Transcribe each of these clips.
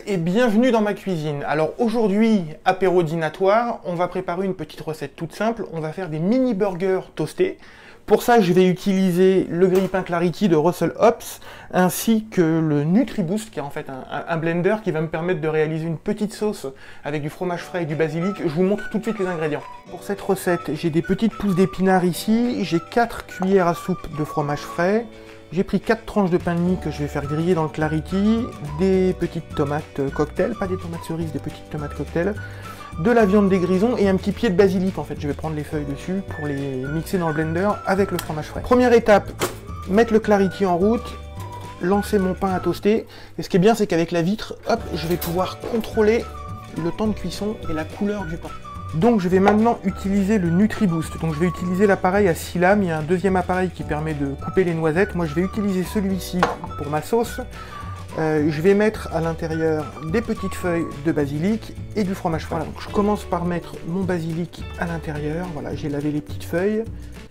et bienvenue dans ma cuisine. Alors aujourd'hui, apéro dînatoire, on va préparer une petite recette toute simple. On va faire des mini burgers toastés. Pour ça, je vais utiliser le grille-pain Clarity de Russell Hobbs, ainsi que le NutriBoost, qui est en fait un blender qui va me permettre de réaliser une petite sauce avec du fromage frais et du basilic. Je vous montre tout de suite les ingrédients. Pour cette recette, j'ai des petites pousses d'épinards ici, j'ai 4 cuillères à soupe de fromage frais, j'ai pris 4 tranches de pain de mie que je vais faire griller dans le Clarity, des petites tomates cocktail, pas des tomates cerises, des petites tomates cocktail, de la viande des grisons et un petit pied de basilic en fait. Je vais prendre les feuilles dessus pour les mixer dans le blender avec le fromage frais. Première étape, mettre le Clarity en route, lancer mon pain à toaster. Et ce qui est bien, c'est qu'avec la vitre, hop, je vais pouvoir contrôler le temps de cuisson et la couleur du pain. Donc je vais maintenant utiliser le NutriBoost. Donc je vais utiliser l'appareil à 6 lames. Il y a un deuxième appareil qui permet de couper les noisettes. Moi je vais utiliser celui-ci pour ma sauce. Je vais mettre à l'intérieur des petites feuilles de basilic et du fromage frais. Voilà, donc je commence par mettre mon basilic à l'intérieur. Voilà, j'ai lavé les petites feuilles.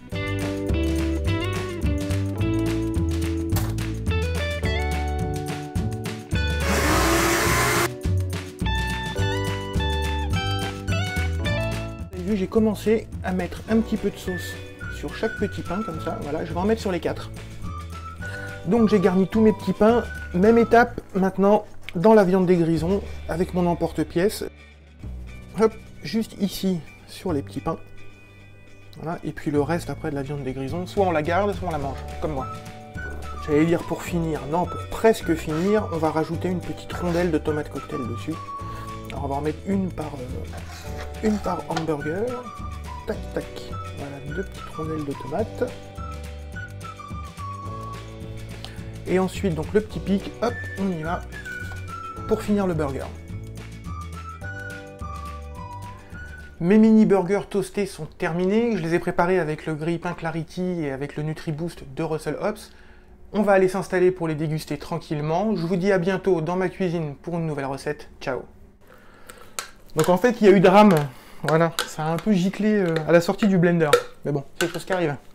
J'ai commencé à mettre un petit peu de sauce sur chaque petit pain comme ça. Voilà, je vais en mettre sur les 4. Donc j'ai garni tous mes petits pains. Même étape maintenant dans la viande des grisons avec mon emporte-pièce. Hop, juste ici sur les petits pains. Voilà, et puis le reste après de la viande des grisons, soit on la garde, soit on la mange, comme moi. J'allais dire pour finir, non, pour presque finir, on va rajouter une petite rondelle de tomate cocktail dessus. Alors on va en mettre une par hamburger. Tac, tac. Voilà, 2 petites rondelles de tomates. Et ensuite, donc le petit pic, hop, on y va pour finir le burger. Mes mini burgers toastés sont terminés. Je les ai préparés avec le grille-pain Clarity et avec le NutriBoost de Russell Hobbs. On va aller s'installer pour les déguster tranquillement. Je vous dis à bientôt dans ma cuisine pour une nouvelle recette. Ciao. Donc en fait, il y a eu drame. Voilà, ça a un peu giclé à la sortie du blender. Mais bon, c'est quelque chose qui arrive.